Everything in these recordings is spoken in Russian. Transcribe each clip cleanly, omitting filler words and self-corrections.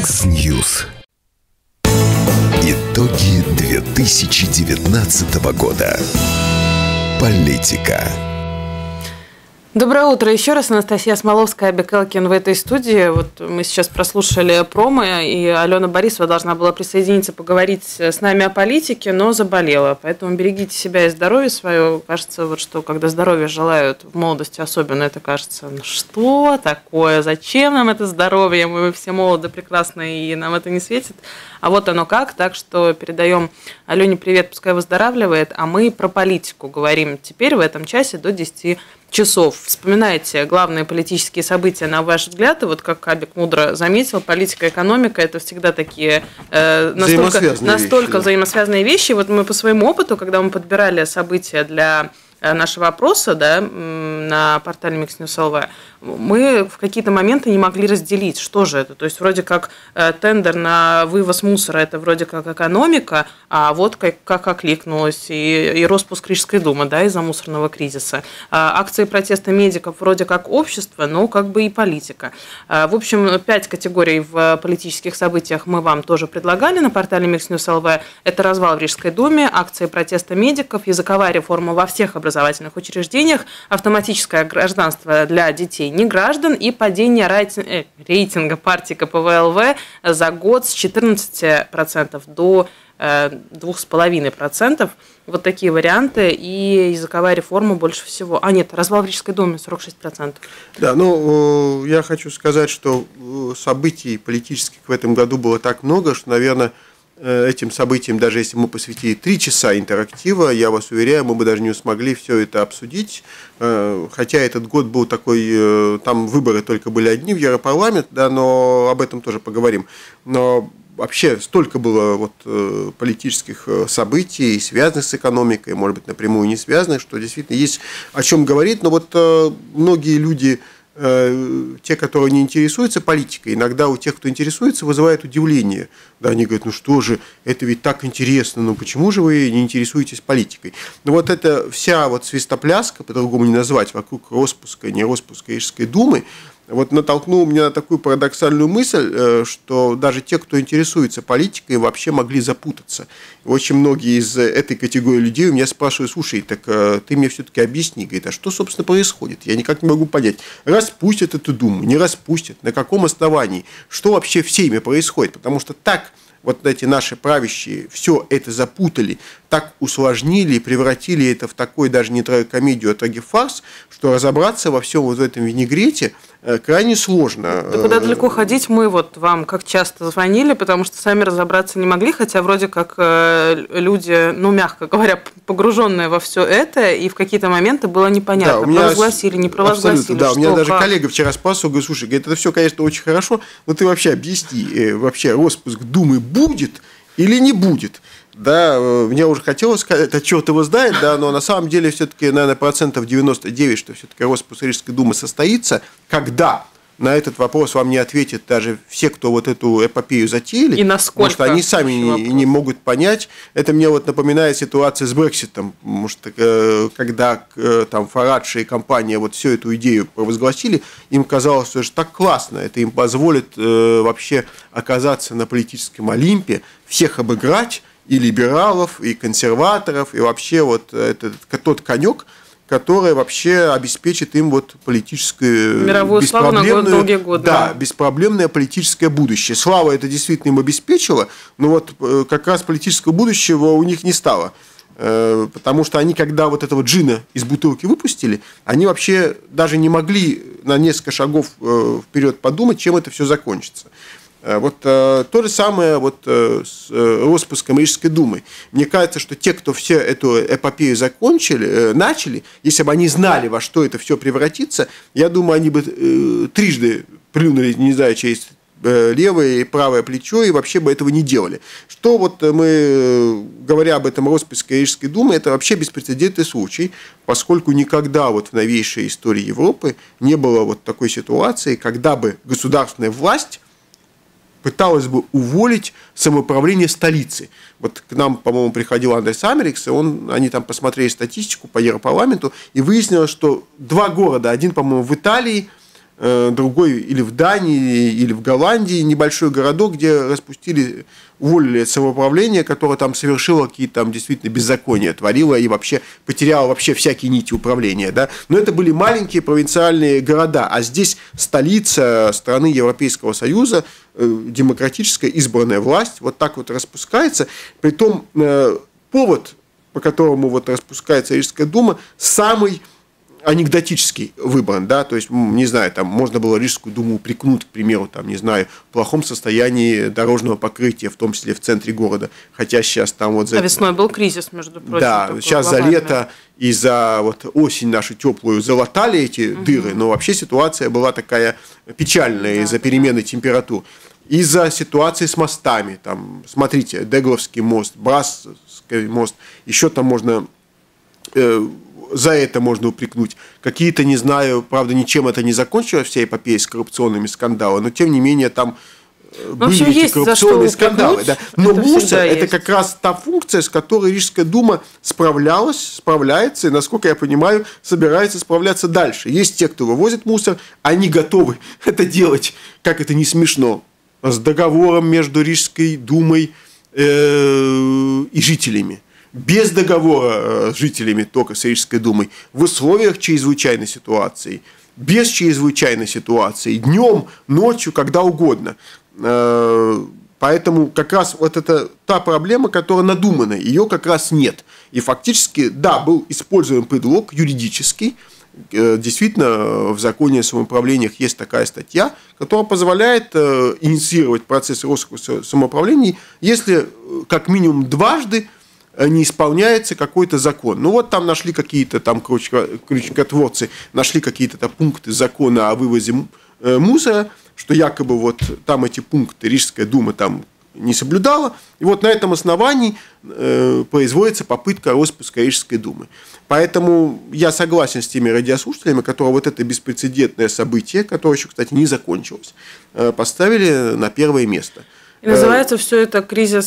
Яндекс.Ньюс. Итоги 2019 года. Политика. Доброе утро еще раз. Анастасия Смоловская, Абик Элкин в этой студии. Вот мы сейчас прослушали промо, и Алена Борисова должна была присоединиться, поговорить с нами о политике, но заболела. Поэтому берегите себя и здоровье свое. Кажется, вот что, когда здоровье желают в молодости особенно, это кажется, ну что такое, зачем нам это здоровье? Мы все молоды, прекрасны, и нам это не светит. А вот оно как. Так что передаем Алене привет, пускай выздоравливает. А мы про политику говорим теперь в этом часе до 10 часов. Вспоминайте главные политические события, на ваш взгляд. И вот как Абик мудро заметил, политика, экономика – это всегда такие настолько взаимосвязанные вещи. Вот мы по своему опыту, когда мы подбирали события для нашего опроса, да, на портале Mixnews.lv, мы в какие-то моменты не могли разделить, что же это. То есть вроде как тендер на вывоз мусора – это вроде как экономика, а вот как окликнулась и распуск Рижской думы, да, из-за мусорного кризиса. Акции протеста медиков вроде как общество, но как бы и политика. В общем, 5 категорий в политических событиях мы вам тоже предлагали на портале Mixnews.lv. Это развал в Рижской думе, акции протеста медиков, языковая реформа во всех образовательных учреждениях, автоматическое гражданство для детей не граждан и падение рейтинга партии КПВЛВ за год с 14% до 2,5%. Вот такие варианты. И языковая реформа больше всего. Развал в Рижской думе 46%. Да, я хочу сказать, что событий политических в этом году было так много, что, наверное, этим событиям, даже если мы посвятили 3 часа интерактива, я вас уверяю, мы бы даже не смогли все это обсудить. Хотя этот год был такой, там выборы только были одни в Европарламент, да, но об этом тоже поговорим. Но вообще столько было политических событий, связанных с экономикой, может быть, напрямую не связанных, что действительно есть о чем говорить. Но многие люди, те, которые не интересуются политикой, иногда у тех, кто интересуется, вызывает удивление. Да, они говорят, что же, это ведь так интересно, почему же вы не интересуетесь политикой? Это вся свистопляска, по-другому не назвать, вокруг распуска, не распуска Рижской думы, натолкнул меня на такую парадоксальную мысль, что даже те, кто интересуется политикой, вообще могли запутаться. И очень многие из этой категории людей у меня спрашивают: слушай, так ты мне все-таки объясни, говорит, а что, собственно, происходит? Я никак не могу понять, распустят эту думу, не распустят, на каком основании, что вообще в Сейме происходит, потому что так эти наши правящие все это запутали, так усложнили и превратили это в такой даже не трагикомедию, а трагифарс, что разобраться во всем этом винегрете крайне сложно. Да куда далеко ходить, мы вам как часто звонили, потому что сами разобраться не могли, хотя вроде как люди, мягко говоря, погруженные во все это, и в какие-то моменты было непонятно, провозгласили, не провозгласили. Да, у меня даже коллега вчера спрашивал, говорит, слушай, это все, конечно, очень хорошо, но ты вообще объясни, вообще распуск Думы будет или не будет? Да, мне уже хотелось сказать, а черт его знает, да, но на самом деле все-таки, наверное, 99%, что все-таки распуск Рижской думы состоится, когда на этот вопрос вам не ответят даже все, кто эту эпопею затеяли, и насколько, потому что они сами не могут понять. Это мне напоминает ситуацию с Брекситом, потому что когда там Фарадж и компания всю эту идею провозгласили, им казалось, что это так классно, это им позволит вообще оказаться на политическом Олимпе, всех обыграть, и либералов, и консерваторов, и вообще тот конек, который вообще обеспечит им политическое мировую славу на долгие годы. Да, беспроблемное политическое будущее. Слава это действительно им обеспечила, но как раз политического будущего у них не стало. Потому что они, когда этого джина из бутылки выпустили, они вообще даже не могли на несколько шагов вперед подумать, чем это все закончится. То же самое с распуском Рижской думы. Мне кажется, что те, кто все эту эпопею начали, если бы они знали, во что это все превратится, я думаю, они бы трижды плюнули, не знаю, через левое и правое плечо, и вообще бы этого не делали. Что мы, говоря об этом распуске Рижской думы, это вообще беспрецедентный случай, поскольку никогда в новейшей истории Европы не было такой ситуации, когда бы государственная власть пыталась бы уволить самоуправление столицы. К нам, по-моему, приходил Андрес Америкс, и они там посмотрели статистику по Европарламенту, и выяснилось, что 2 города, один, по-моему, в Италии, другой или в Дании, или в Голландии, небольшой городок, где уволили самоуправление, которое там совершило какие-то там действительно беззакония, творило и вообще потеряло вообще всякие нити управления. Да? Но это были маленькие провинциальные города, а здесь столица страны Европейского Союза, демократическая избранная власть, вот так вот распускается. Притом повод, по которому вот распускается Рижская дума, самый анекдотический выбран, да, то есть, не знаю, там можно было Рижскую думу упрекнуть, к примеру, там, не знаю, в плохом состоянии дорожного покрытия, в том числе в центре города, хотя сейчас там вот... А весной был кризис, между прочим. Да, сейчас за лето и за вот осень нашу теплую залатали эти дыры, но вообще ситуация была такая печальная из-за перемены температур. Из-за ситуации с мостами, там, смотрите, Дегловский мост, Брасский мост, еще там можно... За это можно упрекнуть. Какие-то, не знаю, правда, ничем это не закончилось, вся эпопея с коррупционными скандалами, но тем не менее там были эти коррупционные скандалы. Да. Но мусор – это как раз та функция, с которой Рижская дума справляется, и, насколько я понимаю, собирается справляться дальше. Есть те, кто вывозит мусор, они готовы это делать, как это не смешно, с договором между Рижской думой и жителями. Без договора с жителями только с Рижской думой, в условиях чрезвычайной ситуации, без чрезвычайной ситуации, днем, ночью, когда угодно. Поэтому как раз вот это та проблема, которая надумана, ее как раз нет. И фактически, да, был использован предлог юридический. Действительно, в законе о самоуправлениях есть такая статья, которая позволяет инициировать процесс распуска самоуправлений, если как минимум дважды не исполняется какой-то закон. Ну вот там нашли какие-то там крючкотворцы, нашли какие-то там пункты закона о вывозе мусора, что якобы вот там эти пункты Рижская дума там не соблюдала, и вот на этом основании производится попытка распуска Рижской думы. Поэтому я согласен с теми радиослушателями, которые вот это беспрецедентное событие, которое еще, кстати, не закончилось, поставили на первое место. И называется все это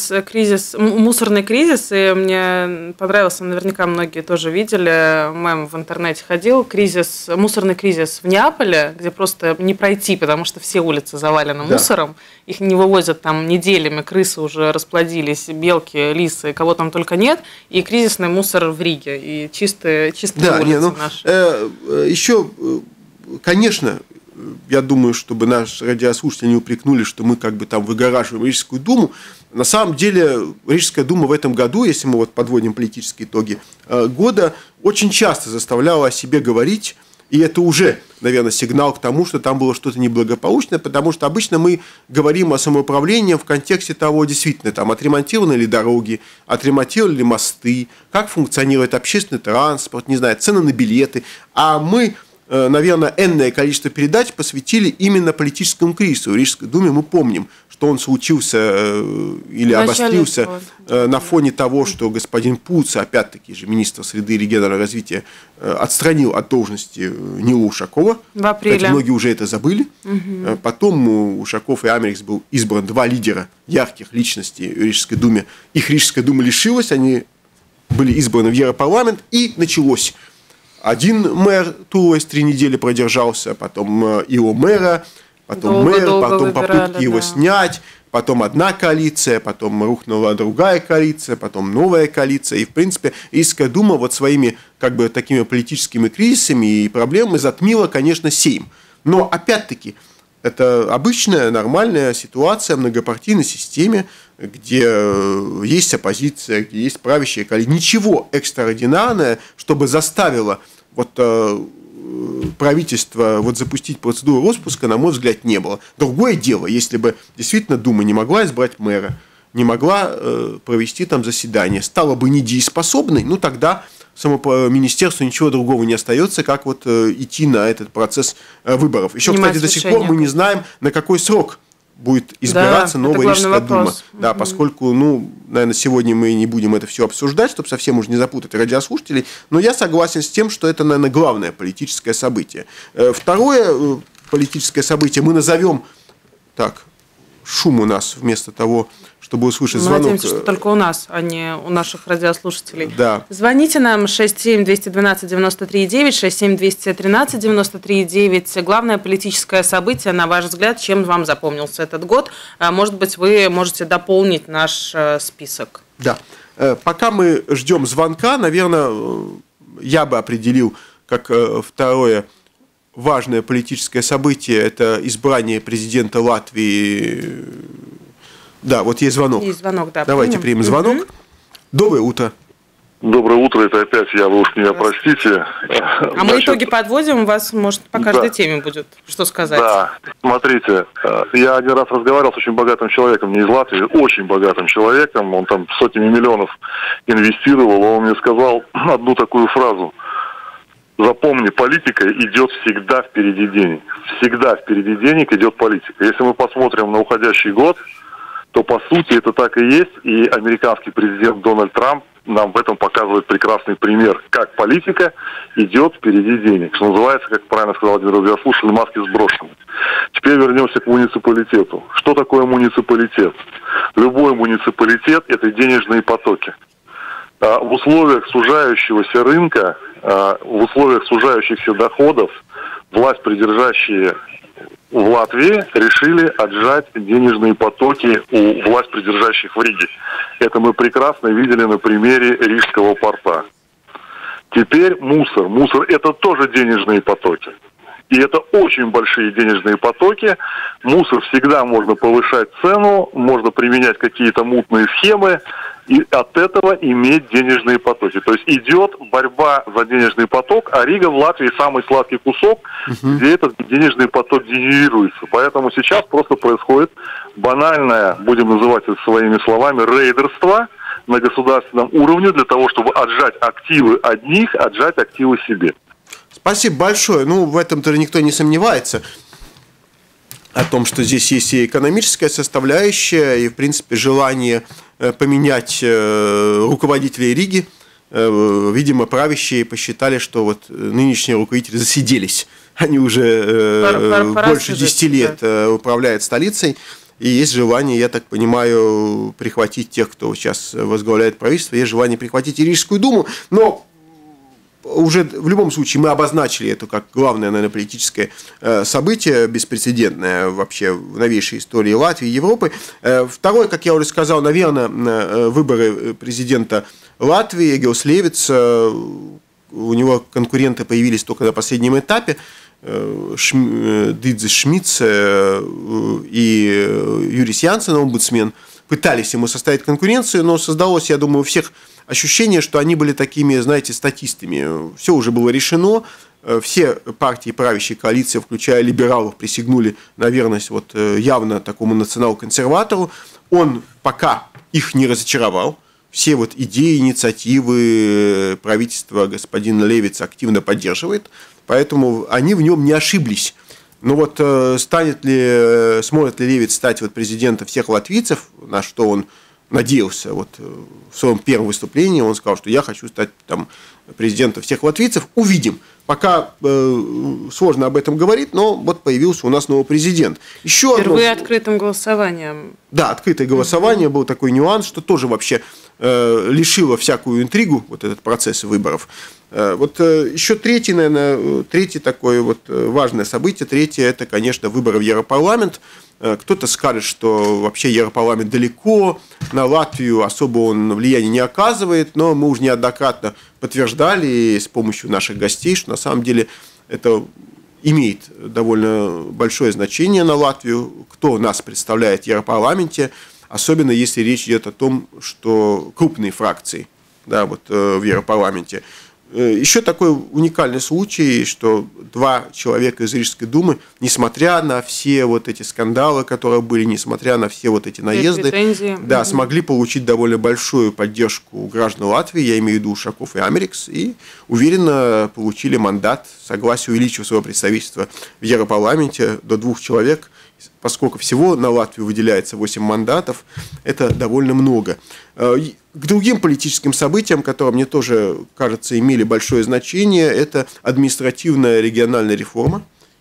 мусорный кризис, и мне понравился, наверняка многие тоже видели, мем в интернете ходил, мусорный кризис в Неаполе, где просто не пройти, потому что все улицы завалены мусором, их не вывозят там неделями, крысы уже расплодились, белки, лисы, кого там только нет, и кризисный мусор в Риге, и чистые улицы наши. Еще, конечно, я думаю, чтобы наши радиослушатели не упрекнули, что мы как бы там выгораживаем Рижскую думу. На самом деле, Рижская дума в этом году, если мы вот подводим политические итоги года, очень часто заставляла о себе говорить, и это уже, наверное, сигнал к тому, что там было что-то неблагополучное, потому что обычно мы говорим о самоуправлении в контексте того, действительно, там, отремонтированы ли дороги, отремонтировали ли мосты, как функционирует общественный транспорт, не знаю, цены на билеты, а мы... наверное, энное количество передач посвятили именно политическому кризису. В Рижской думе мы помним, что он случился или обострился на фоне того, что господин Пуц, опять-таки же министр среды и регионального развития, отстранил от должности Нилу Ушакова. В апреле. Кстати, многие уже это забыли. Потом Ушаков и Америкс был избран два лидера ярких личностей в Рижской думе. Их Рижская дума лишилась, они были избраны в Европарламент, и началось. Один мэр Тулойс 3 недели продержался, потом его мэра, потом потом попытки его снять, потом одна коалиция, потом рухнула другая коалиция, потом новая коалиция. И, в принципе, Рижская дума вот своими как бы такими политическими кризисами и проблемами затмила, конечно, Сейм. Но, опять-таки, это обычная, нормальная ситуация в многопартийной системе, где есть оппозиция, где есть правящая коалиция. Ничего экстраординарного, чтобы заставило вот, правительство вот, запустить процедуру распуска, на мой взгляд, не было. Другое дело, если бы действительно Дума не могла избрать мэра, не могла провести там заседание, стала бы недееспособной, ну тогда самому министерству ничего другого не остается, как вот идти на этот процесс выборов. Еще, кстати, до сих пор мы не знаем, на какой срок будет избираться новая Рижская дума. Да, поскольку, ну, наверное, сегодня мы не будем это все обсуждать, чтобы совсем уже не запутать радиослушателей, но я согласен с тем, что это, наверное, главное политическое событие. Второе политическое событие мы назовем так, шум у нас вместо того, чтобы услышать Мы звонок. надеемся, что только у нас, а не у наших радиослушателей. Да. Звоните нам 67-212-93-9, 67-213-93-9. Главное политическое событие, на ваш взгляд, чем вам запомнился этот год? Может быть, вы можете дополнить наш список. Да. Пока мы ждем звонка, наверное, я бы определил как второе важное политическое событие – это избрание президента Латвии. Да, вот есть звонок. Есть звонок, да. Давайте примем звонок. Доброе утро. Доброе утро, это опять я, вы уж меня простите. А мы итоги подводим, у вас, может, по каждой теме будет что сказать. Да, смотрите, я один раз разговаривал с очень богатым человеком, не из Латвии, очень богатым человеком, он там сотнями миллионов инвестировал, он мне сказал одну такую фразу: запомни, политика идет всегда впереди денег. Всегда впереди денег идет политика. Если мы посмотрим на уходящий год, то по сути это так и есть, и американский президент Дональд Трамп нам в этом показывает прекрасный пример, как политика идет впереди денег. Что называется, как правильно сказал один радиослушатель, маски сброшены. Теперь вернемся к муниципалитету. Что такое муниципалитет? Любой муниципалитет – это денежные потоки. В условиях сужающегося рынка, в условиях сужающихся доходов, власть придержащие в Латвии решили отжать денежные потоки у власть придержащих в Риге. Это мы прекрасно видели на примере Рижского порта. Теперь мусор. Мусор – это тоже денежные потоки. И это очень большие денежные потоки. Мусор всегда можно повышать цену, можно применять какие-то мутные схемы и от этого иметь денежные потоки. То есть идет борьба за денежный поток, а Рига в Латвии самый сладкий кусок, где этот денежный поток генерируется. Поэтому сейчас просто происходит банальное, будем называть это своими словами, рейдерство на государственном уровне для того, чтобы отжать активы одних, отжать активы себе. Спасибо большое. Ну, в этом-то никто не сомневается. О том, что здесь есть и экономическая составляющая, и, в принципе, желание поменять руководителей Риги. Видимо, правящие посчитали, что вот нынешние руководители засиделись. Они уже больше 10 лет управляют столицей. И есть желание, я так понимаю, прихватить тех, кто сейчас возглавляет правительство. Есть желание прихватить и Рижскую думу. Но уже в любом случае мы обозначили это как главное, наверное, политическое событие, беспрецедентное вообще в новейшей истории Латвии и Европы. Второе, как я уже сказал, наверное, выборы президента Латвии, Эгилс Левитс. У него конкуренты появились только на последнем этапе. Дидзе Шмидц и Юрис Янсен, омбудсмен, пытались ему составить конкуренцию, но создалось, я думаю, у всех ощущение, что они были такими, знаете, статистами. Все уже было решено, все партии правящей коалиции, включая либералов, присягнули на верность вот явно такому национал-консерватору. Он пока их не разочаровал. Все вот идеи, инициативы правительства господина Левитса активно поддерживает, поэтому они в нем не ошиблись. Но вот сможет ли Левитс стать вот президентом всех латвийцев, на что он надеялся вот в своем первом выступлении, он сказал, что я хочу стать там президентом всех латвийцев. Увидим. Пока сложно об этом говорить, но вот появился у нас новый президент. Впервые открытым голосованием. Да, открытое голосование, был такой нюанс, что тоже вообще лишило всякую интригу, вот этот процесс выборов. Вот еще третье такое вот важное событие, это, конечно, выборы в Европарламент. Кто-то скажет, что вообще Европарламент далеко, на Латвию особо он влияния не оказывает, но мы уже неоднократно подтверждали с помощью наших гостей, что на самом деле это имеет довольно большое значение на Латвию, кто нас представляет в Европарламенте, особенно если речь идет о том, что крупные фракции, да, вот, в Европарламенте. Еще такой уникальный случай, что два человека из Рижской думы, несмотря на все вот эти скандалы, которые были, несмотря на все вот эти наезды, да, смогли получить довольно большую поддержку у граждан Латвии, я имею в виду Ушаков и Америкс, и уверенно получили мандат, согласие увеличив свое представительство в Европарламенте до 2 человек, поскольку всего на Латвию выделяется 8 мандатов, это довольно много. К другим политическим событиям, которые мне тоже, кажется, имели большое значение, это административная региональная реформа.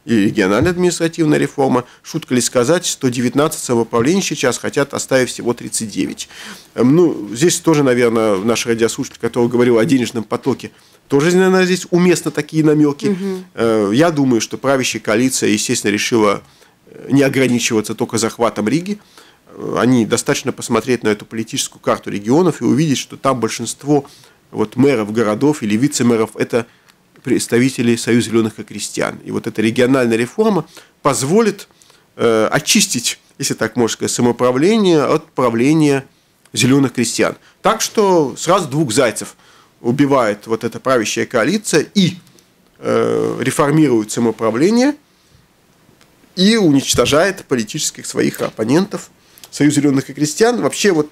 и региональная административная реформа. Шутка ли сказать, 119 самоуправлений сейчас хотят оставить всего 39. Ну, здесь тоже, наверное, наш радиослушатель, который говорил о денежном потоке, тоже, наверное, здесь уместно такие намеки. Я думаю, что правящая коалиция, естественно, решила не ограничиваться только захватом Риги. Они достаточно посмотреть на эту политическую карту регионов и увидеть, что там большинство вот мэров городов или вице-мэров – это представители Союза зеленых и крестьян. И вот эта региональная реформа позволит очистить, если так можно сказать, самоуправление от правления зеленых крестьян. Так что сразу двух зайцев убивает вот эта правящая коалиция и реформирует самоуправление и уничтожает политических своих оппонентов. Союз зеленых и крестьян. Вообще вот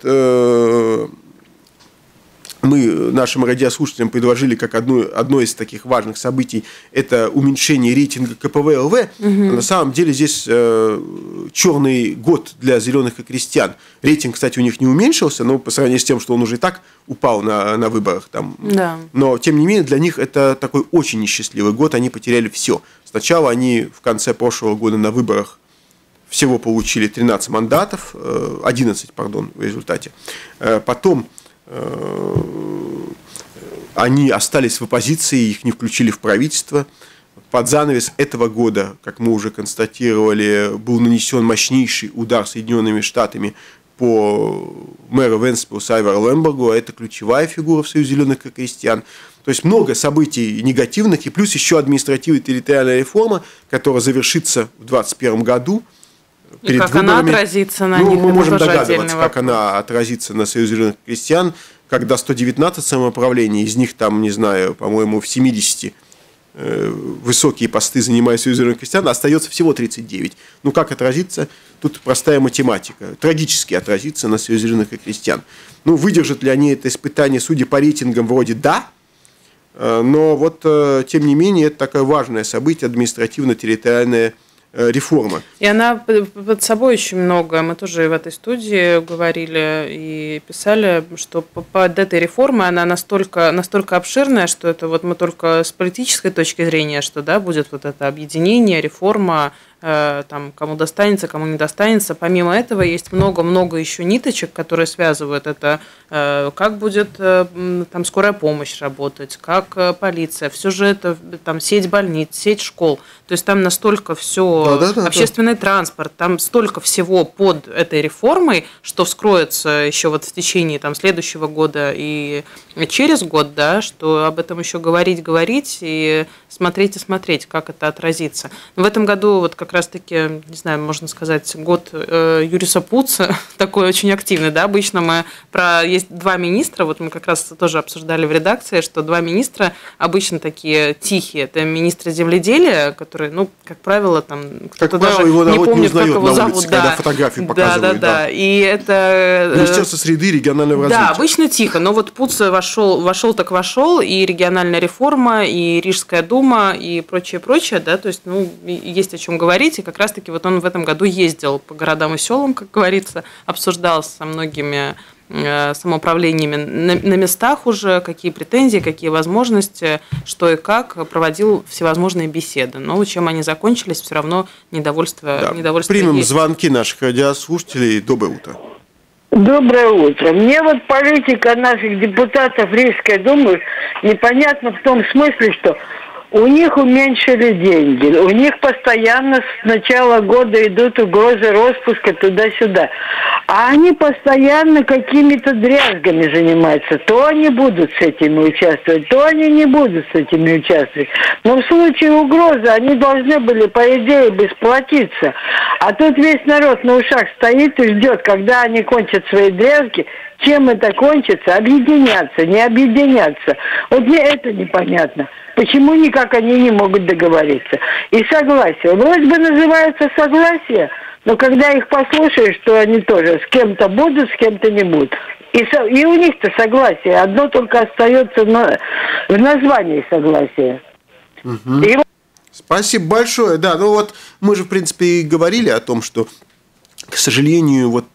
мы нашим радиослушателям предложили как одно из таких важных событий это уменьшение рейтинга КПВ-ЛВ. На самом деле здесь черный год для зеленых и крестьян. Рейтинг, кстати, у них не уменьшился, но по сравнению с тем, что он уже и так упал на выборах. Там. Да. Но, тем не менее, для них это такой очень несчастливый год. Они потеряли все. Сначала они в конце прошлого года на выборах всего получили 13 мандатов, 11, пардон, в результате. Потом они остались в оппозиции, их не включили в правительство. Под занавес этого года, как мы уже констатировали, был нанесен мощнейший удар Соединенными Штатами по мэру Венспилсу Айвару Лембергу, а это ключевая фигура в Союзе зеленых и крестьян. То есть много событий негативных, и плюс еще административная и территориальная реформа, которая завершится в 2021 году. И как выборами. Она отразится на них? Мы можем догадываться, как она отразится на Союзе зеленых крестьян, когда 119 самоуправлений, из них там, не знаю, по-моему, в 70 высокие посты занимает Союз зеленых крестьян, остается всего 39. Ну, как отразится? Тут простая математика. Трагически отразится на Союзе зеленых и крестьян. Ну, выдержат ли они это испытание, судя по рейтингам, вроде да, но вот, тем не менее, это такое важное событие, административно-территориальное реформа. И она под собой очень много. Мы тоже в этой студии говорили и писали, что под этой реформой она настолько обширная, что это вот мы только с политической точки зрения, что да, будет вот это объединение, реформа, там, кому достанется, кому не достанется. Помимо этого есть много-много еще ниточек, которые связывают это, как будет там скорая помощь работать, как полиция, все же это там сеть больниц, сеть школ. То есть там настолько все, общественный транспорт, там столько всего под этой реформой, что вскроется еще вот в течение там следующего года и через год, да, что об этом еще говорить и смотреть, как это отразится. Но в этом году вот как раз-таки, не знаю, можно сказать, год Юриса Пуца, такой очень активный, да, обычно есть два министра, вот мы как раз тоже обсуждали в редакции, что два министра обычно такие тихие, это министр земледелия, который, ну, как правило, там, кто-то даже не помнит, как его зовут. Улице, когда фотографии показывают. Да. И это... Министерство среды и регионального развития. Да, обычно тихо, но вот Пуц вошел, и региональная реформа, и Рижская дума, и прочее, да, то есть, ну, есть о чем говорить, и как раз-таки вот он в этом году ездил по городам и селам, как говорится, обсуждал со многими самоуправлениями на местах уже, какие претензии, какие возможности, что и как, проводил всевозможные беседы. Но чем они закончились, все равно недовольство Примем есть. Звонки наших радиослушателей. Доброе утро. Доброе утро. Мне вот политика наших депутатов Рижской думы непонятна в том смысле, что у них уменьшили деньги, у них постоянно с начала года идут угрозы распуска туда-сюда, а они постоянно какими-то дрязгами занимаются. То они будут с этими участвовать, то они не будут с этими участвовать. Но в случае угрозы они должны были, по идее, бы сплотиться. А тут весь народ на ушах стоит и ждет, когда они кончат свои дрязги. Чем это кончится? Объединяться, не объединяться. Вот мне это непонятно. Почему никак они не могут договориться? И согласие. Вроде бы называется согласие, но когда их послушаешь, что они тоже с кем-то будут, с кем-то не будут. И у них-то согласие. Одно только остается в названии согласия. Угу. Спасибо большое. Да, ну вот мы же, в принципе, и говорили о том, что, к сожалению, вот...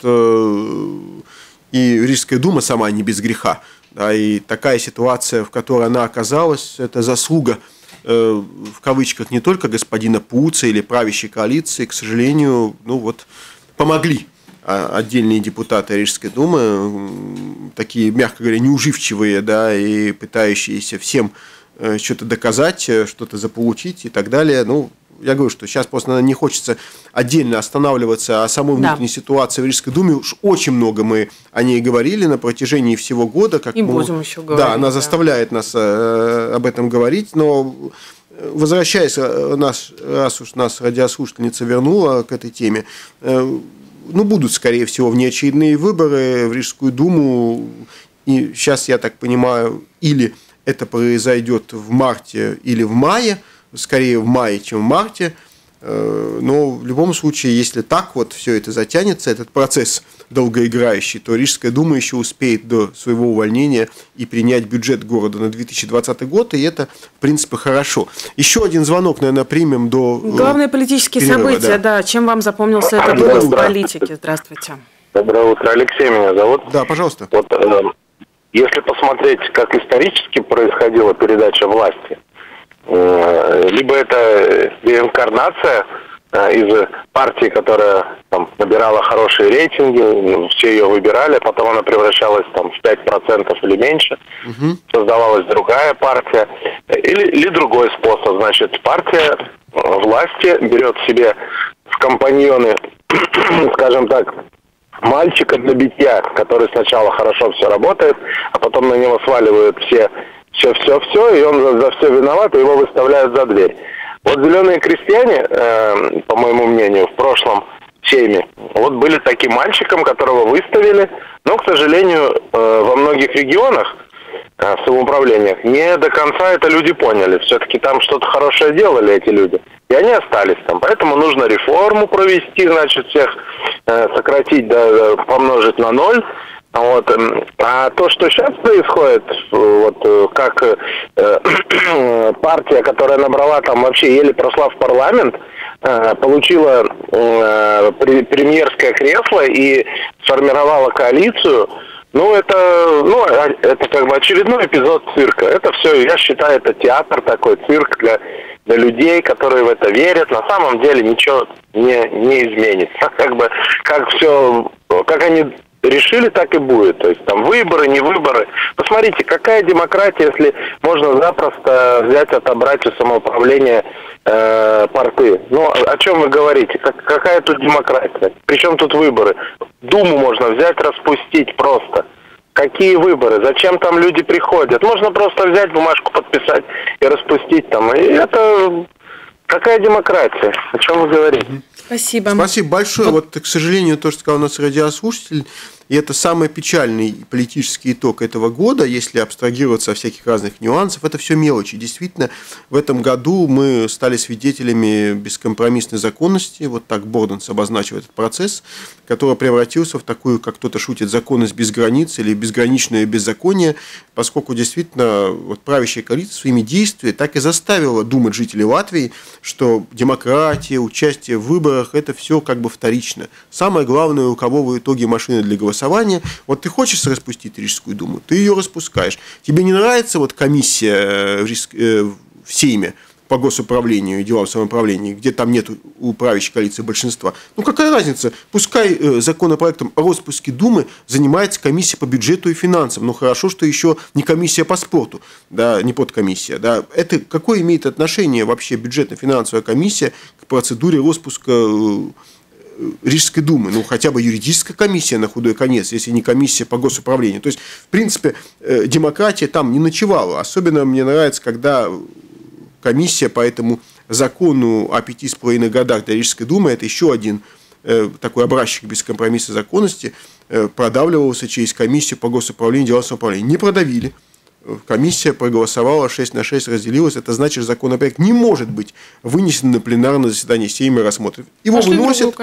И Рижская дума сама не без греха. Да, и такая ситуация, в которой она оказалась, это заслуга в кавычках, не только господина Пуца или правящей коалиции, к сожалению, помогли отдельные депутаты Рижской думы, такие, мягко говоря, неуживчивые, да, и пытающиеся всем что-то доказать, что-то заполучить и так далее. Я говорю, что сейчас просто не хочется отдельно останавливаться о самой внутренней ситуации в Рижской думе. Уж очень много мы о ней говорили на протяжении всего года. Будем еще говорить. Да, она заставляет нас об этом говорить, но возвращаясь, раз уж нас радиослушательница вернула к этой теме, будут, скорее всего, внеочередные выборы в Рижскую думу, и сейчас, я так понимаю, или это произойдет в марте или в мае, скорее в мае, чем в марте. Но в любом случае, если так все это затянется, этот процесс долгоиграющий, то Рижская дума еще успеет до своего увольнения и принять бюджет города на 2020 год, и это, в принципе, хорошо. Еще один звонок, наверное, примем до главные политические перерыва, события, да. Чем вам запомнился этот год в политике? Здравствуйте. Доброе утро, Алексей меня зовут. Да, пожалуйста. Если посмотреть, как исторически происходила передача власти, либо это реинкарнация из партии, которая набирала хорошие рейтинги, все ее выбирали, а потом она превращалась в 5% или меньше, создавалась другая партия, или другой способ, значит, партия власти берет себе в компаньоны, скажем так, мальчика для битья, который сначала хорошо все работает, а потом на него сваливают все, и он за все виноват, и его выставляют за дверь. «Зеленые крестьяне», по моему мнению, в прошлом сейме, были таким мальчиком, которого выставили, но, к сожалению, во многих регионах, в самоуправлениях, не до конца это люди поняли. Все-таки там что-то хорошее делали эти люди, и они остались там. Поэтому нужно реформу провести, значит, всех сократить, помножить на 0. А то, что сейчас происходит, как партия, которая набрала вообще еле прошла в парламент, получила премьерское кресло и сформировала коалицию, это как бы очередной эпизод цирка. Это все, я считаю, это театр такой, цирк для людей, которые в это верят. На самом деле ничего не изменится. Как они решили, так и будет. То есть выборы, не выборы. Посмотрите, какая демократия, если можно запросто взять, отобрать у самоуправления порты. О чем вы говорите? Какая тут демократия? Причем тут выборы? Думу можно взять, распустить просто. Какие выборы? Зачем там люди приходят? Можно просто взять бумажку, подписать и распустить там. И это какая демократия? О чем вы говорите? Спасибо. Спасибо большое. К сожалению, то, что сказал у нас радиослушатель, и это самый печальный политический итог этого года, если абстрагироваться от всяких разных нюансов, это все мелочи. Действительно, в этом году мы стали свидетелями бескомпромиссной законности, так Борденс обозначил этот процесс, который превратился в такую, как кто-то шутит, законность без границ или безграничное беззаконие, поскольку действительно правящая коалиция своими действиями так и заставила думать жителей Латвии, что демократия, участие в выборах – это все как бы вторично. Самое главное, у кого в итоге машина для голосования. Ты хочешь распустить Рижскую думу, ты ее распускаешь. Тебе не нравится комиссия в Сейме по госуправлению и делам самоуправления, где там нет у правящей коалиции большинства. Какая разница? Пускай законопроектом о распуске Думы занимается комиссия по бюджету и финансам. Хорошо, что еще не комиссия по спорту, да, не подкомиссия. Да. Это какое имеет отношение вообще бюджетно-финансовая комиссия к процедуре распуска Рижской думы, хотя бы юридическая комиссия на худой конец, если не комиссия по госуправлению. То есть, в принципе, демократия там не ночевала. Особенно мне нравится, когда комиссия по этому закону о 5,5 годах для Рижской думы, это еще один такой образчик бескомпромиссной законности, продавливался через комиссию по госуправлению и делам самоуправления. Не продавили. Комиссия проголосовала, 6-6 разделилась. Это значит, законопроект не может быть вынесен на пленарное заседание Сейма и рассмотрен. Его выносят,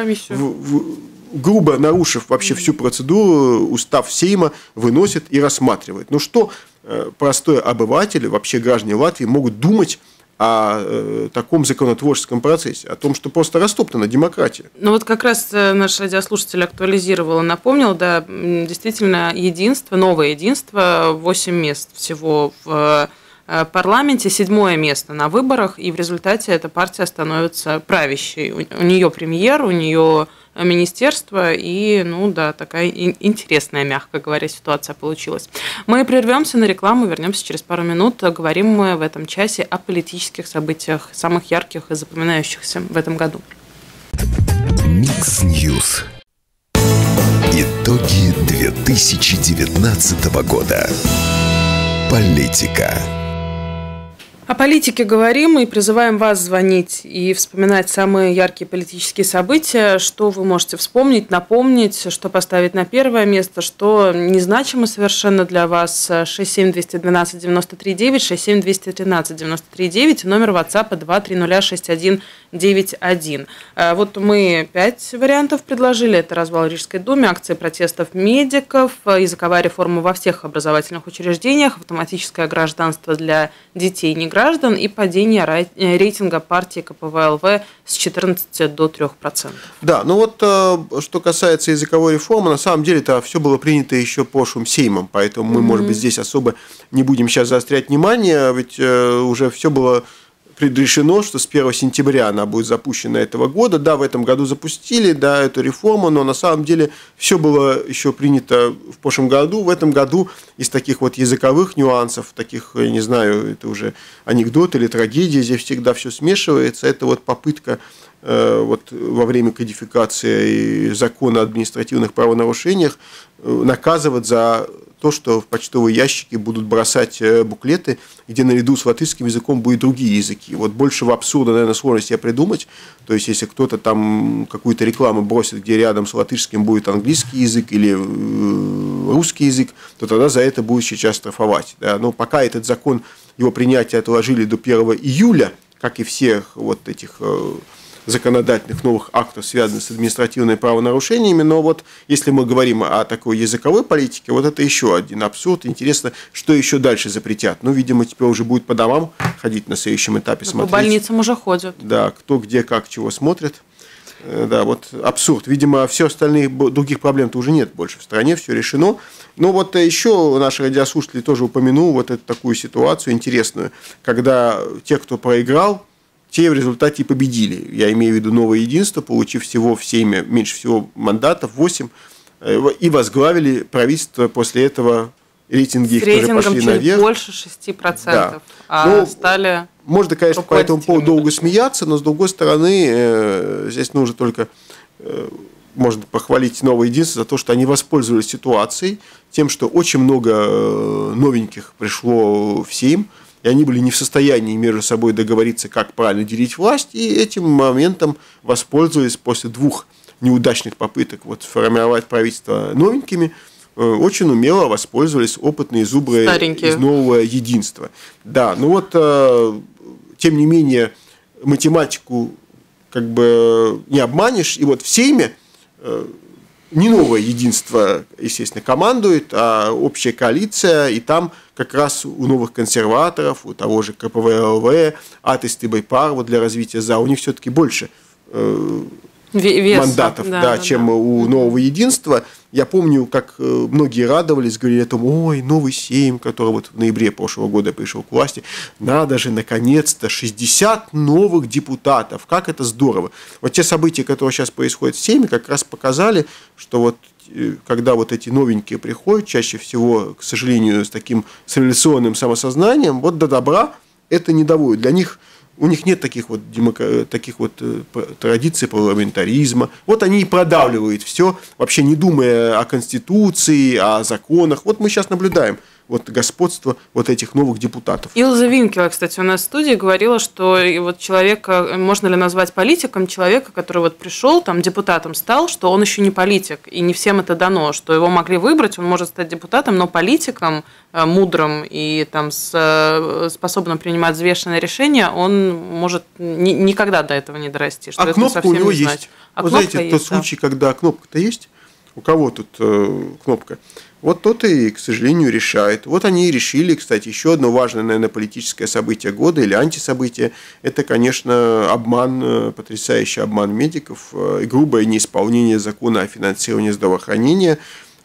грубо нарушив вообще всю процедуру, устав Сейма, выносят и рассматривают. Что простой обыватель, вообще граждане Латвии могут думать о таком законотворческом процессе, о том, что просто растоптана демократия. Как раз наш радиослушатель актуализировал и напомнил, действительно, новое единство, 8 мест всего в парламенте, 7-е место на выборах, и в результате эта партия становится правящей. У нее премьер, у нее министерство, и, такая интересная, мягко говоря, ситуация получилась. Мы прервемся на рекламу, вернемся через пару минут. Говорим мы в этом часе о политических событиях, самых ярких и запоминающихся в этом году. Микс Ньюс. Итоги 2019 года. Политика. О политике говорим и призываем вас звонить и вспоминать самые яркие политические события, что вы можете вспомнить, напомнить, что поставить на первое место, что незначимо совершенно для вас. 67-212-93-9, 67-213-93-9, номер WhatsApp 2306191. Вот мы 5 вариантов предложили. Это развал Рижской думе, акции протестов медиков, языковая реформа во всех образовательных учреждениях, автоматическое гражданство для детей не граждан и падение рейтинга партии КПВЛВ с 14 до 3%. Да, что касается языковой реформы, на самом деле это все было принято еще прошлым Сеймом, поэтому мы, может быть, здесь особо не будем сейчас заострять внимание, ведь уже все было предрешено, что с 1 сентября она будет запущена этого года. Да, в этом году запустили, да, эту реформу, но на самом деле все было еще принято в прошлом году. В этом году из таких вот языковых нюансов, таких, я не знаю, это уже анекдот или трагедия, здесь всегда все смешивается. Это вот попытка во время кодификации закона о административных правонарушениях наказывать за то, что в почтовые ящики будут бросать буклеты, где наряду с латышским языком будут другие языки. Вот большего абсурда, наверное, сложно себе придумать. То есть, если кто-то там какую-то рекламу бросит, где рядом с латышским будет английский язык или русский язык, то тогда за это будет сейчас штрафовать. Да? Но пока этот закон, его принятие отложили до 1 июля, как и всех вот этих законодательных новых актов, связанных с административными правонарушениями, но вот если мы говорим о такой языковой политике, вот это еще один абсурд. Интересно, что еще дальше запретят. Видимо, теперь уже будет по домам ходить на следующем этапе, смотреть. По больницам уже ходят. Да, кто где, как, чего смотрит. Да, вот абсурд. Видимо, все остальные других проблем-то уже нет больше в стране, все решено. Но вот еще наши радиослушатели тоже упомянул вот эту такую ситуацию интересную, когда те, кто проиграл, те в результате и победили. Я имею в виду Новое единство, получив всего в Сейме меньше всего мандатов, 8, и возглавили правительство после этого. Рейтинги их тоже пошли наверх. Больше 6%, да. Стали... Можно, конечно, по этому поводу долго смеяться, но, с другой стороны, здесь нужно только... Можно похвалить Новое единство за то, что они воспользовались ситуацией, тем, что очень много новеньких пришло в Сейм, и они были не в состоянии между собой договориться, как правильно делить власть, и этим моментом воспользовались после 2 неудачных попыток сформировать правительство новенькими, очень умело воспользовались опытные зубры из Нового единства. Да, тем не менее, математику не обманешь, и вот в Сейме не Новое единство, естественно, командует, а общая коалиция, и там как раз у новых консерваторов, у того же КПВЛВ, Атис Байпар для развития ЗА, у них все-таки больше мандатов, чем у Нового единства. Я помню, как многие радовались, говорили о том, ой, новый Сейм, который в ноябре прошлого года пришел к власти, надо же, наконец-то, 60 новых депутатов, как это здорово. Вот те события, которые сейчас происходят в Сейме, как раз показали, что когда эти новенькие приходят, чаще всего, к сожалению, с таким революционным самосознанием, до добра это не доводит. Для них у них нет таких традиций парламентаризма. Они и продавливают все, вообще не думая о Конституции, о законах. Мы сейчас наблюдаем господство этих новых депутатов. Илза Винкела, кстати, у нас в студии говорила, что человека, можно ли назвать политиком, человека, который пришел, депутатом стал, что он еще не политик, и не всем это дано, что его могли выбрать, он может стать депутатом, но политиком, мудрым и способным принимать взвешенные решения, он может никогда до этого не дорасти. Что кнопка у него есть. Вы знаете, тот случай, когда кнопка-то есть, у кого тут кнопка? Тот и, к сожалению, решает. Они и решили, кстати, еще одно важное, наверное, политическое событие года или антисобытие. Это, конечно, обман, потрясающий обман медиков и грубое неисполнение закона о финансировании здравоохранения.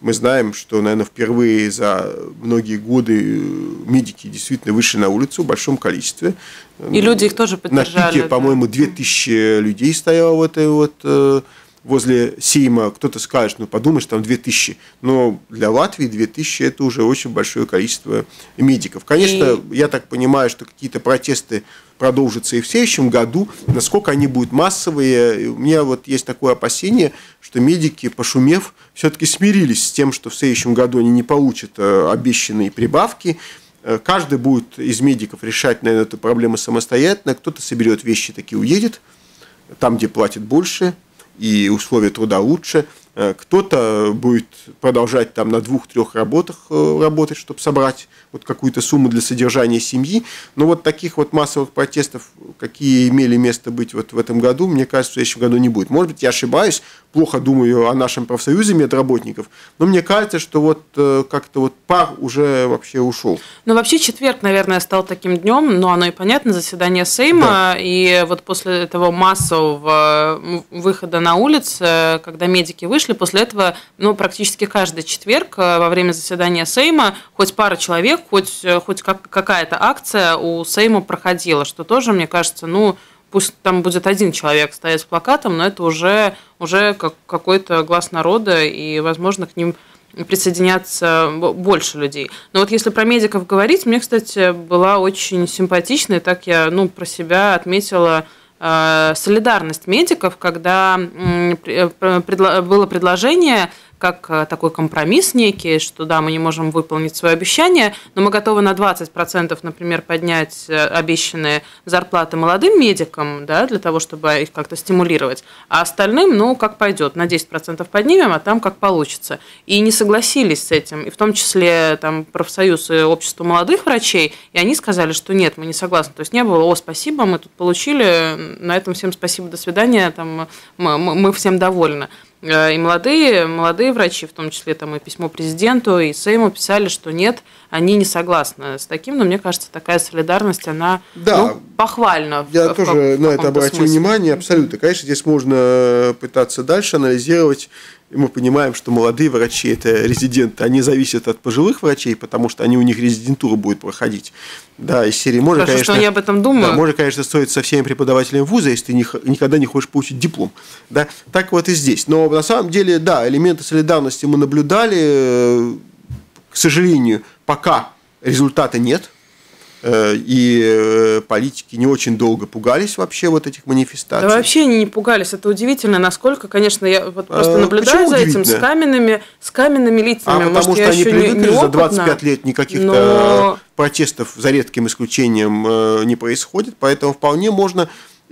мы знаем, что, наверное, впервые за многие годы медики действительно вышли на улицу в большом количестве. И люди их тоже поддержали. На пике, по-моему, 2000 людей стояло в этой вот возле Сейма. Кто-то скажет, ну, подумаешь, там 2000. Но для Латвии 2000 – это уже очень большое количество медиков. Конечно, я так понимаю, что какие-то протесты продолжатся и в следующем году. Насколько они будут массовые, у меня вот есть такое опасение, что медики, пошумев, все-таки смирились с тем, что в следующем году они не получат обещанные прибавки. Каждый будет из медиков решать, наверное, эту проблему самостоятельно. Кто-то соберет вещи, таки уедет, там, где платят больше, и условия труда лучше. Кто-то будет продолжать там на 2-3 работах работать, чтобы собрать вот какую-то сумму для содержания семьи. Но вот таких вот массовых протестов, какие имели место быть вот в этом году, мне кажется, в следующем году не будет. Может быть, я ошибаюсь, плохо думаю о нашем профсоюзе медработников, но мне кажется, что вот как-то вот пар уже вообще ушел. Ну, вообще, четверг, наверное, стал таким днем, но оно и понятно, заседание Сейма, да. И вот после этого массового выхода на улицы, когда медики вышли, после этого, ну, практически каждый четверг во время заседания Сейма хоть пара человек, хоть какая-то акция у Сейма проходила, что тоже, мне кажется, ну, пусть там будет один человек стоять с плакатом, но это уже какой-то глас народа, и, возможно, к ним присоединятся больше людей. Но вот если про медиков говорить, мне, кстати, была очень симпатичная, так я, ну, про себя отметила солидарность медиков, когда было предложение, как такой компромисс некий, что да, мы не можем выполнить свое обещание, но мы готовы на 20%, например, поднять обещанные зарплаты молодым медикам, да, для того, чтобы их как-то стимулировать, а остальным, ну, как пойдет, на 10% поднимем, а там как получится. И не согласились с этим, и в том числе там профсоюз и общество молодых врачей, и они сказали, что нет, мы не согласны. То есть не было, о, спасибо, мы тут получили, на этом всем спасибо, до свидания, там, мы всем довольны. И молодые врачи, в том числе там и письмо президенту, и Сейму писали, что нет, они не согласны с таким, но мне кажется, такая солидарность, она похвальна. Я тоже на это обратил внимание, абсолютно. Конечно, здесь можно пытаться дальше анализировать. И мы понимаем, что молодые врачи – это резиденты, они зависят от пожилых врачей, потому что они у них резидентуру будут проходить. Да, из серии можно, конечно, что они об этом думают. Да, можно, конечно, стоит со всеми преподавателями вуза, если ты никогда не хочешь получить диплом. Да, так вот и здесь. Но на самом деле, да, элементы солидарности мы наблюдали. К сожалению, пока результата нет. И политики не очень долго пугались вообще вот этих манифестаций. Да вообще они не пугались. Это удивительно, насколько, конечно, я вот просто наблюдаю за этим с каменными лицами. Потому что они привыкли за 25 лет никаких протестов, за редким исключением, не происходит, поэтому вполне можно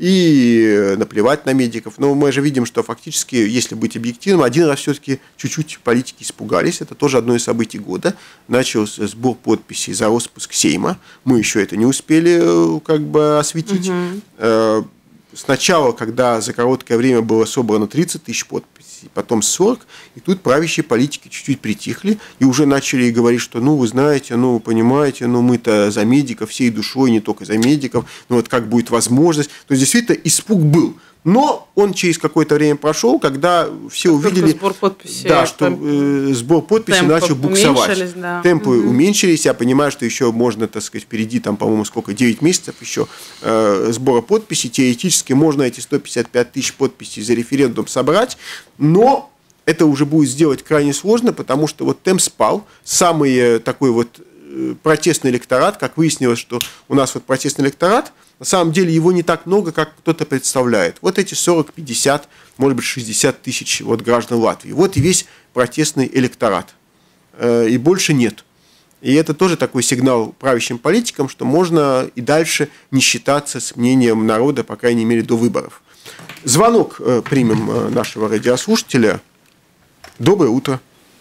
и наплевать на медиков. Но мы же видим, что фактически, если быть объективным, один раз все-таки чуть-чуть политики испугались. Это тоже одно из событий года. Начался сбор подписей за распуск Сейма. Мы еще это не успели как бы осветить. Угу. Сначала, когда за короткое время было собрано 30 тысяч подписей, потом 40, и тут правящие политики чуть-чуть притихли и уже начали говорить, что, ну, вы знаете, ну, вы понимаете, ну, мы-то за медиков всей душой, не только за медиков, ну, вот как будет возможность. То есть, действительно, испуг был. Но он через какое-то время прошел, когда все увидели, сбор подписей, да, что сбор подписей начал буксовать. Да. Темпы уменьшились. Я понимаю, что еще можно, так сказать, впереди, там, по-моему, сколько, 9 месяцев еще сбора подписей. Теоретически можно эти 155 тысяч подписей за референдум собрать, но это уже будет сделать крайне сложно, потому что вот темп спал. Самый такой вот протестный электорат, как выяснилось, что у нас вот протестный электорат, на самом деле его не так много, как кто-то представляет. Вот эти 40, 50, может быть, 60 тысяч вот граждан Латвии. Вот и весь протестный электорат. И больше нет. И это тоже такой сигнал правящим политикам, что можно и дальше не считаться с мнением народа, по крайней мере, до выборов. Звонок примем нашего радиослушателя. Доброе утро.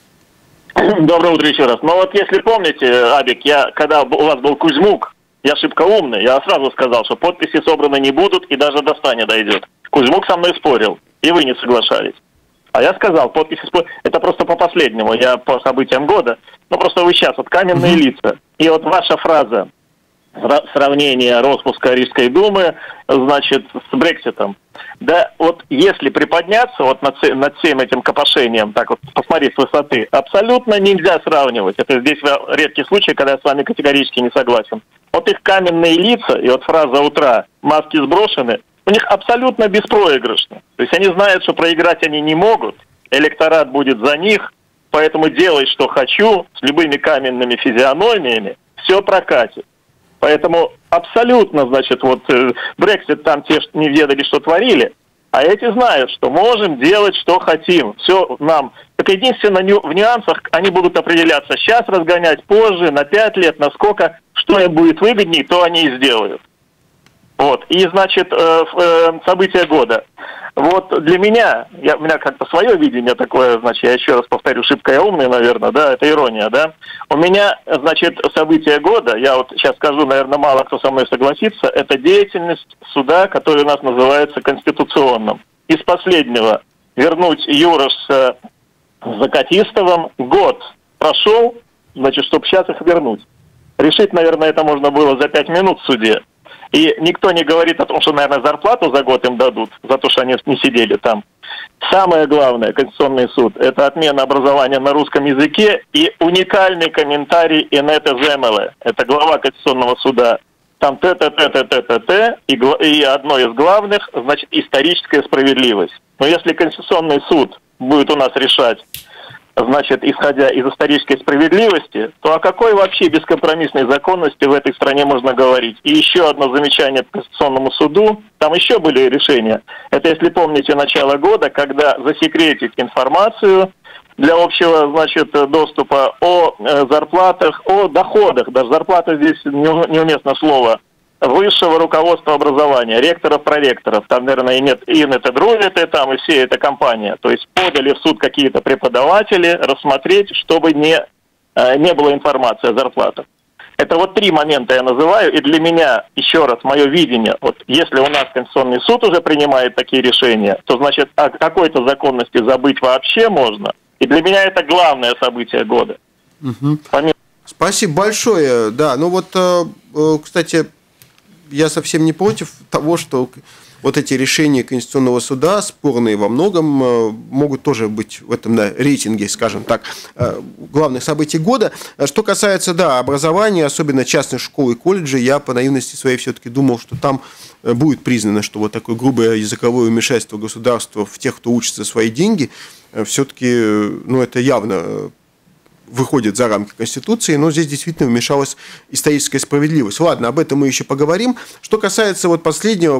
Доброе утро еще раз. Ну вот если помните, Абик, когда у вас был Кузьмук, я шибко умный, я сразу сказал, что подписи собраны не будут и даже до 100 не дойдет. Кузьмук со мной спорил, и вы не соглашались. А я сказал, подписи это просто по последнему, я по событиям года, но просто вы сейчас, вот каменные лица. И вот ваша фраза, сравнение распуска Рижской думы, значит, с Брекситом. Да, вот если приподняться вот над всем этим копошением, так вот посмотреть с высоты, абсолютно нельзя сравнивать. Это здесь редкий случай, когда я с вами категорически не согласен. Вот их каменные лица, и вот фраза «утра», маски сброшены, у них абсолютно беспроигрышно. То есть они знают, что проиграть они не могут, электорат будет за них, поэтому делай, что хочу, с любыми каменными физиономиями, все прокатит. Поэтому абсолютно, значит, вот Брексит там те не ведали, что творили, а эти знают, что можем делать, что хотим. Все нам. Это единственное, в нюансах они будут определяться. Сейчас разгонять, позже, на 5 лет, на сколько, что им будет выгоднее, то они и сделают. Вот. И, значит, события года. Вот для меня, у меня как-то свое видение такое, значит, я еще раз повторю, шибко я умный, наверное, да, это ирония, да. У меня, значит, события года, я вот сейчас скажу, наверное, мало кто со мной согласится, это деятельность суда, который у нас называется конституционным. Из последнего вернуть Юрош с Закатистовым год прошел, значит, чтобы сейчас их вернуть. Решить, наверное, это можно было за 5 минут в суде. И никто не говорит о том, что, наверное, зарплату за год им дадут, за то, что они не сидели там. Самое главное, Конституционный суд, это отмена образования на русском языке и уникальный комментарий Инеты Земеле. Это глава Конституционного суда. Там т-т-т-т-т-т-т, и одно из главных, значит, историческая справедливость. Но если Конституционный суд будет у нас решать, значит, исходя из исторической справедливости, то о какой вообще бескомпромиссной законности в этой стране можно говорить? И еще одно замечание по Конституционному суду. Там еще были решения. Это, если помните, начало года, когда засекретить информацию для общего, значит, доступа о зарплатах, о доходах. Даже зарплата здесь неуместно слово. Высшего руководства образования, ректоров, проректоров, там, наверное, и нет, и это Друвиты, там, и все эта компания. То есть подали в суд какие-то преподаватели, рассмотреть, чтобы не было информации о зарплатах. Это вот 3 момента я называю, и для меня, еще раз, мое видение, вот если у нас Конституционный суд уже принимает такие решения, то, значит, о какой-то законности забыть вообще можно, и для меня это главное событие года. Угу. Спасибо большое, да, ну вот, кстати, я совсем не против того, что вот эти решения Конституционного суда, спорные во многом, могут тоже быть в этом рейтинге, скажем так, главных событий года. Что касается, да, образования, особенно частных школ и колледжей, я по наивности своей все-таки думал, что там будет признано, что вот такое грубое языковое вмешательство государства в тех, кто учится свои деньги, все-таки, ну, это явно выходит за рамки Конституции, но здесь действительно вмешалась историческая справедливость. Ладно, об этом мы еще поговорим. Что касается вот последнего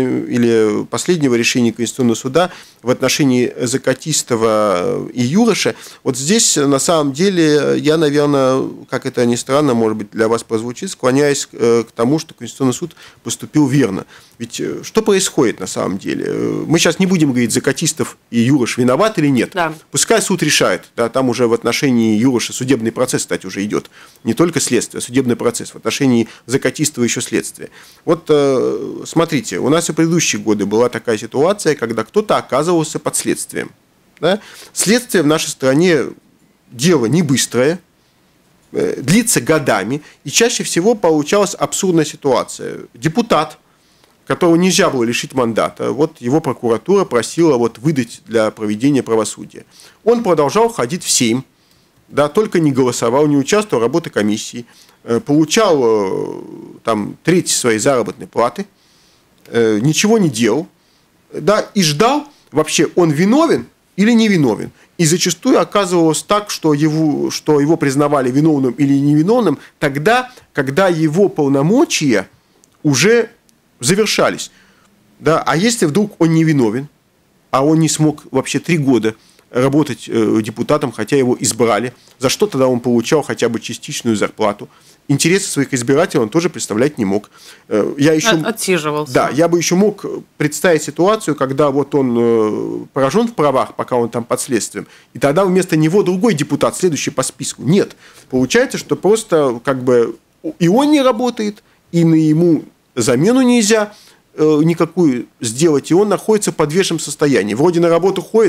решения Конституционного суда в отношении Закатистова и Юроша, вот здесь на самом деле я, наверное, как это ни странно, может быть, для вас прозвучит, склоняюсь к тому, что Конституционный суд поступил верно. Ведь что происходит на самом деле? Мы сейчас не будем говорить, Закатистов и Юрош виноват или нет. Да. Пускай суд решает. Да, там уже в отношении Юроша судебный процесс, кстати, уже идет. Не только следствие, а судебный процесс. В отношении Закатистова еще следствие. Вот смотрите, у нас и в предыдущие годы была такая ситуация, когда кто-то оказывался под следствием. Да? Следствие в нашей стране дело не быстрое, длится годами, и чаще всего получалась абсурдная ситуация. Депутат, которого нельзя было лишить мандата, вот его прокуратура просила вот выдать для проведения правосудия. Он продолжал ходить в Сейм, да, только не голосовал, не участвовал в работе комиссии, получал там треть своей заработной платы, ничего не делал, да, и ждал, вообще он виновен или не виновен. И зачастую оказывалось так, что его признавали виновным или невиновным тогда, когда его полномочия уже завершались. Да? А если вдруг он не виновен, а он не смог вообще 3 года работать депутатом, хотя его избрали, за что тогда он получал хотя бы частичную зарплату? Интересы своих избирателей он тоже представлять не мог. Отсиживался. Да, я бы еще мог представить ситуацию, когда вот он поражен в правах, пока он там под следствием, и тогда вместо него другой депутат, следующий по списку. Нет. Получается, что просто как бы и он не работает, и на ему замену нельзя никакую сделать, и он находится в подвешенном состоянии. Вроде на работу ходит,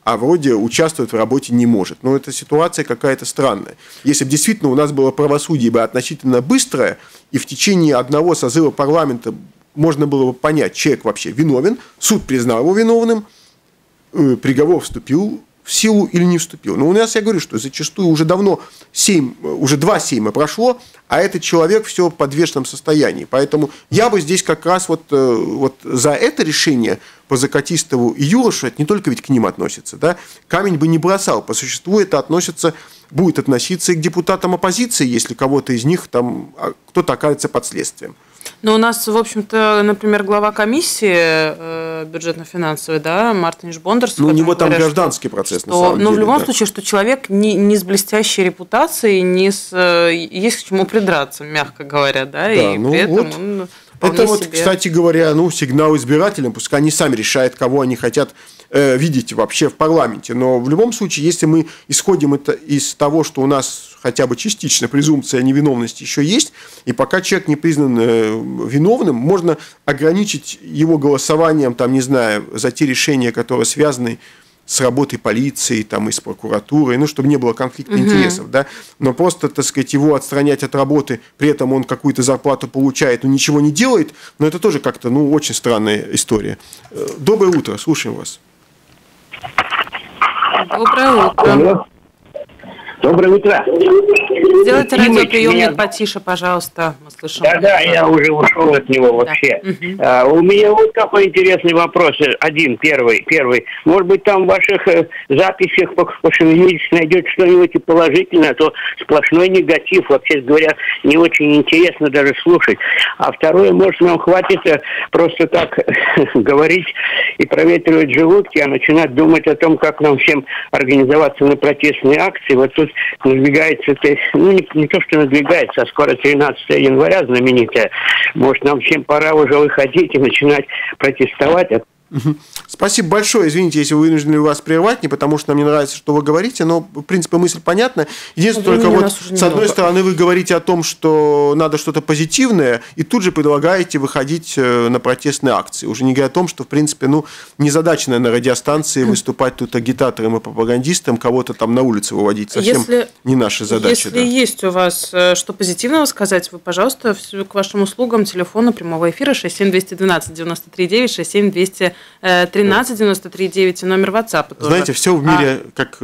а вроде участвовать в работе не может. Но эта ситуация какая-то странная. Если бы действительно у нас было правосудие бы относительно быстрое, и в течение одного созыва парламента можно было бы понять, человек вообще виновен, суд признал его виновным, приговор вступил в силу или не вступил. Но у нас, я говорю, что зачастую уже давно уже 2 сейма прошло, а этот человек все в подвешенном состоянии. Поэтому я бы здесь как раз вот за это решение по Закатистову и Юрошу, это не только ведь к ним относится, да, камень бы не бросал. По существу это будет относиться и к депутатам оппозиции, если кого-то из них там кто-то окажется под следствием. Но у нас, в общем-то, например, глава комиссии бюджетно-финансовой, да, Мартиниш Бондарс. Ну, у него там гражданский процесс, на самом деле. Но в любом случае, что человек не с блестящей репутацией, есть к чему придраться, мягко говоря, да, и при этом он вполне это себе... кстати говоря, сигнал избирателям, пускай они сами решают, кого они хотят видеть вообще в парламенте. Но в любом случае, если мы исходим из того, что у нас хотя бы частично презумпция невиновности еще есть, и пока человек не признан виновным, можно ограничить его голосованием, там, не знаю, за те решения, которые связаны с работой полиции, там, и с прокуратурой, чтобы не было конфликта интересов, да, но просто, так сказать, его отстранять от работы, при этом он какую-то зарплату получает, но ничего не делает, но это тоже как-то, очень странная история. Доброе утро, слушаем вас. Доброе утро. Доброе утро. Сделайте радиоприемник потише, пожалуйста. Мы слышим. Да, я уже ушел от него вообще. Да. У меня вот такой интересный вопрос. Первый. Может быть, там в ваших записях пошевелитесь, найдете что-нибудь и положительное, а то сплошной негатив. Вообще говоря, не очень интересно даже слушать. А второе, может, нам хватит просто так говорить и проветривать желудки, а начинать думать о том, как нам всем организоваться на протестные акции. Вот тут надвигается, не то, что надвигается, а скоро 13 января знаменитая. Может, нам всем пора уже выходить и начинать протестовать. Спасибо большое. Извините, если вынуждены вас прервать, не потому что нам не нравится, что вы говорите, но, в принципе, мысль понятна. Единственное, только с одной стороны, вы говорите о том, что надо что-то позитивное, и тут же предлагаете выходить на протестные акции. Уже не говоря о том, что, в принципе, незадача на радиостанции выступать тут агитатором и пропагандистом, кого-то там на улицу выводить. Совсем не наша задача. Если есть у вас что позитивного сказать, вы, пожалуйста, к вашим услугам телефона прямого эфира 67212 93 9, 67200 13-93-9 и номер WhatsApp тоже. Знаете, все в мире, как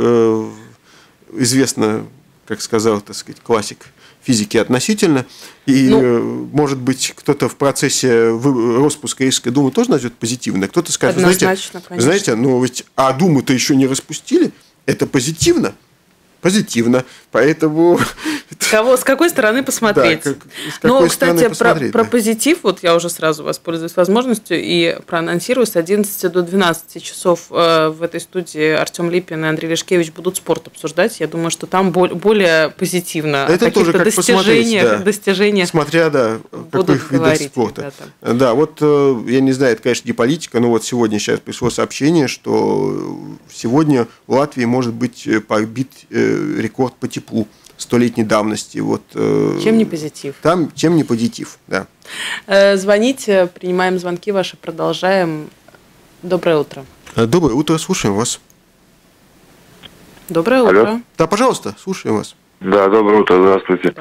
известно, как сказал, так сказать, классик физики, относительно. И, может быть, кто-то в процессе распуска Рижской думы тоже назовет позитивно. Кто-то скажет, знаете, ведь Думу-то еще не распустили, это позитивно. Позитивно. Поэтому... С какой стороны посмотреть? Кстати, про позитив, я уже сразу воспользуюсь возможностью и проанонсирую, с 11 до 12 часов в этой студии Артем Липин и Андрей Лешкевич будут спорт обсуждать. Я думаю, что там более позитивно это о каких-то достижениях. Смотря, каких видов спорта. Да, я не знаю, это, конечно, не политика, но сейчас пришло сообщение, что сегодня в Латвии может быть побит рекорд по теплу 100-летней давности. Чем не позитив? Чем не позитив, да. Звоните, принимаем звонки ваши, продолжаем. Доброе утро. Доброе утро, слушаем вас. Доброе утро. Да, пожалуйста, слушаем вас. Да, доброе утро, здравствуйте.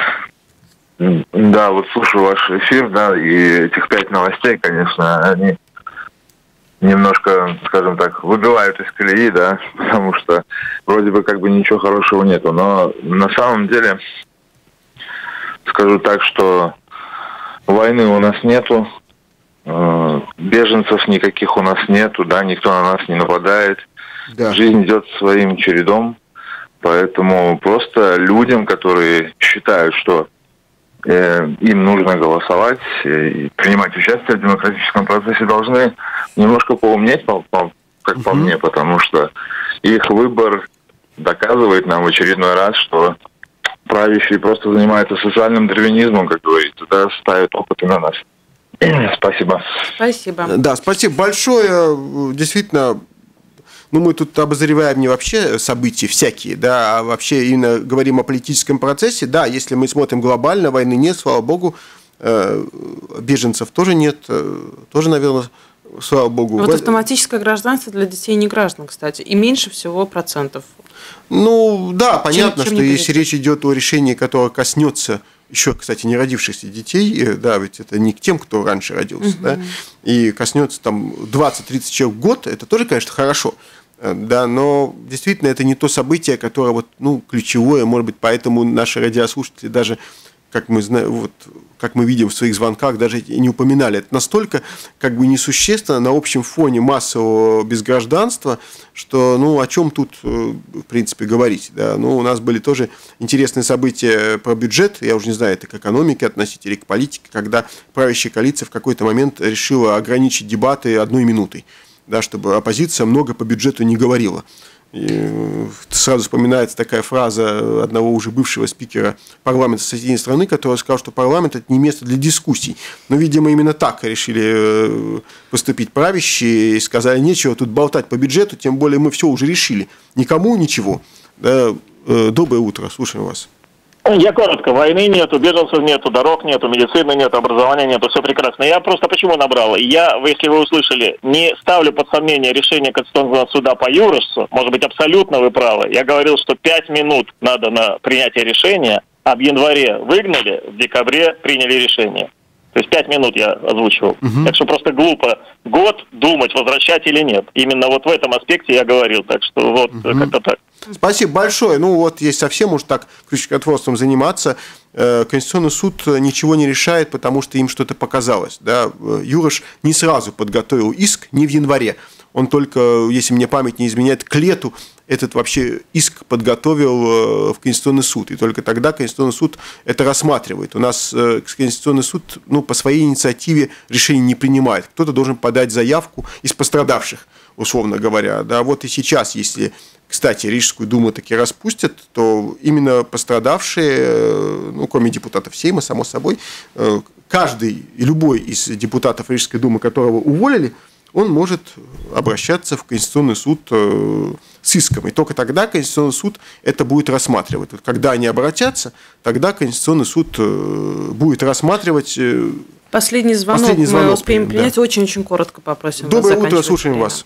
Да, слушаю ваш эфир, и этих 5 новостей, конечно, они немножко, скажем так, выбивают из колеи, потому что вроде бы ничего хорошего нету. Но на самом деле, скажу так, что войны у нас нету, беженцев никаких у нас нету, никто на нас не нападает. Да. Жизнь идет своим чередом, поэтому просто людям, которые считают, что им нужно голосовать и принимать участие в демократическом процессе, должны немножко поумнеть, как по мне, потому что их выбор доказывает нам в очередной раз, что правящие просто занимаются социальным дарвинизмом, как говорится, ставят опыты на нас. Спасибо. Спасибо. Да, спасибо большое. Действительно, мы тут обозреваем не вообще события всякие, а вообще именно говорим о политическом процессе. Да, если мы смотрим глобально, войны нет, слава богу, беженцев тоже нет, тоже, наверное, слава богу. Вот автоматическое гражданство для детей не граждан, кстати, и меньше всего процентов. Ну, да, понятно, чем что если речь идет о решении, которое коснется еще, кстати, не родившихся детей, да, ведь это не к тем, кто раньше родился, да, и коснется там 20-30 человек в год, это тоже, конечно, хорошо. Да, но действительно это не то событие, которое вот, ну, ключевое, может быть, поэтому наши радиослушатели даже, как мы знаем, вот, как мы видим в своих звонках, даже не упоминали. Это настолько как бы несущественно на общем фоне массового безгражданства, что, ну, о чем тут, в принципе, говорить. Да? Ну, у нас были тоже интересные события про бюджет, я уже не знаю, это к экономике относить или к политике, когда правящая коалиция в какой-то момент решила ограничить дебаты 1 минутой, да, чтобы оппозиция много по бюджету не говорила. И сразу вспоминается такая фраза одного уже бывшего спикера парламента соседней страны, который сказал, что парламент – это не место для дискуссий. Но, видимо, именно так решили поступить правящие и сказали, нечего тут болтать по бюджету, тем более мы все уже решили. Никому ничего. Да, доброе утро, слушаем вас. Я коротко. Войны нету, беженцев нету, дорог нету, медицины нету, образования нету, все прекрасно. Я просто почему набрал? Я, если вы услышали, не ставлю под сомнение решение Конституционного суда по Юросу. Может быть, абсолютно вы правы. Я говорил, что 5 минут надо на принятие решения, а в январе выгнали, в декабре приняли решение. То есть 5 минут я озвучивал. Так что просто глупо год думать, возвращать или нет. Именно вот в этом аспекте я говорил. Так что вот как-то так. Спасибо большое. Ну вот, если совсем уж так крючкотворством заниматься, Конституционный суд ничего не решает, потому что им что-то показалось. Да? Юрош не сразу подготовил иск, не в январе. Он только, если мне память не изменяет, к лету этот вообще иск подготовил в Конституционный суд. И только тогда Конституционный суд это рассматривает. У нас Конституционный суд, ну, по своей инициативе решение не принимает. Кто-то должен подать заявку из пострадавших, условно говоря. Да, вот и сейчас, если, кстати, Рижскую думу таки распустят, то именно пострадавшие, ну, кроме депутатов Сейма, само собой, каждый и любой из депутатов Рижской думы, которого уволили, он может обращаться в Конституционный суд с иском. И только тогда Конституционный суд это будет рассматривать. Вот когда они обратятся, тогда Конституционный суд будет рассматривать. Последний звонок мы успеем принять. Да. Очень-очень коротко попросим. Доброе утро, слушаем вас.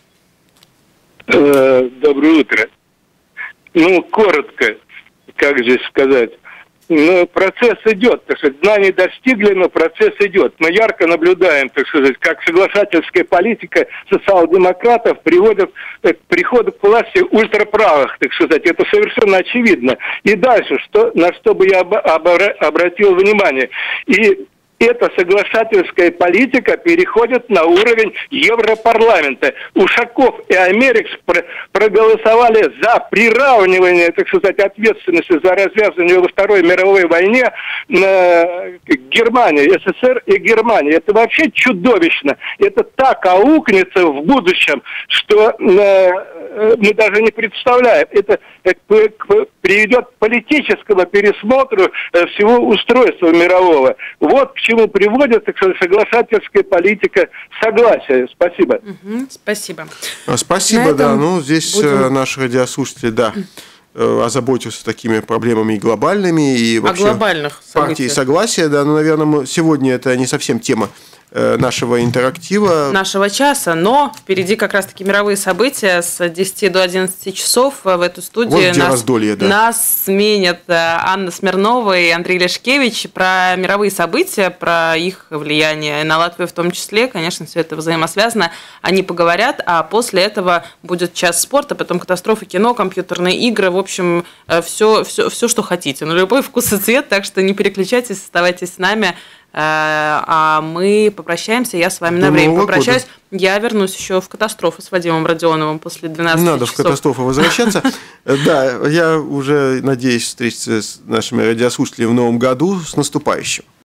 Доброе утро. Ну, коротко, как здесь сказать. Ну, процесс идет, так сказать, дна не достигли, но процесс идет. Мы ярко наблюдаем, так сказать, как соглашательская политика социал-демократов приводит к приходу к власти ультраправых, так сказать, это совершенно очевидно. И дальше, на что бы я обратил внимание, и эта соглашательская политика переходит на уровень Европарламента. Ушаков и Америкс проголосовали за приравнивание, так сказать, ответственности за развязывание во Второй мировой войне Германии, СССР и Германии. Это вообще чудовищно. Это так аукнется в будущем, что мы даже не представляем. Это приведет к политическому пересмотру всего устройства мирового. Вот к чему приводит, так сказать, соглашательская политика согласия. Спасибо. Спасибо. Спасибо, да. Ну, здесь наши радиослушатели, да, озаботился такими проблемами и глобальными, и вообще глобальных партии согласия, да, ну, наверное, сегодня это не совсем тема нашего интерактива. Нашего часа, но впереди как раз-таки мировые события с 10 до 11 часов в эту студию. Вот раздолье, да. Нас сменят Анна Смирнова и Андрей Лешкевич про мировые события, про их влияние на Латвию в том числе. Конечно, все это взаимосвязано. Они поговорят, а после этого будет час спорта, потом катастрофы кино, компьютерные игры, в общем, все, что хотите. На любой вкус и цвет, так что не переключайтесь, оставайтесь с нами. А мы попрощаемся, я с вами на время попрощаюсь. Я вернусь еще в «Катастрофу» с Вадимом Родионовым после 12 часов. Надо в «Катастрофу» возвращаться. Да, я уже надеюсь встретиться с нашими радиослушателями в новом году. С наступающим.